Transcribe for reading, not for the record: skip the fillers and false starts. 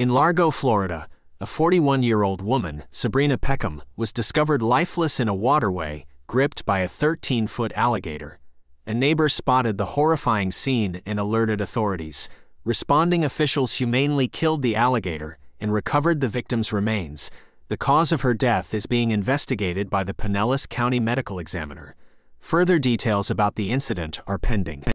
In Largo, Florida, a 41-year-old woman, Sabrina Peckham, was discovered lifeless in a waterway, gripped by a 13-foot alligator. A neighbor spotted the horrifying scene and alerted authorities. Responding officials humanely killed the alligator and recovered the victim's remains. The cause of her death is being investigated by the Pinellas County Medical Examiner. Further details about the incident are pending.